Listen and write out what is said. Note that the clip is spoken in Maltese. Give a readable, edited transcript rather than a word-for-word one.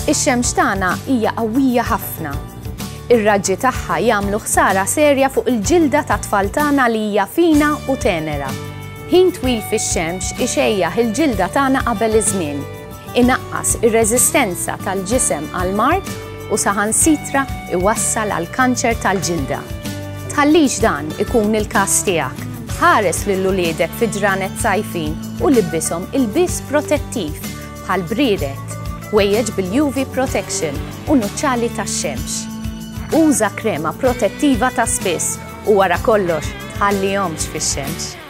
Ix-xemx tagħna hija qawwija ħafna. Ir-raġġi tagħha jagħmlu ħsara serja fuq il-ġilda tat-tfal tagħna li hija fina u tenera. Ħin twil fix-xemx ixejjaħ il-ġilda tagħna qabel iż-żmien, inaqqas ir-reżistenza tal-ġisem għall-mard u saħansitra iwassal għal kanċer tal-ġilda. Tħallix dan ikun il-każ tiegħek. Ħares lill-uliedek fi ġranet sajfin u libbishom ilbies protettiv bħal brieret, ħwejjeġ bil-UV protection u nuċċali tax-xemx. Uża krema protettiva ta' spiss u wara kollox tħallihomx fix-xemx.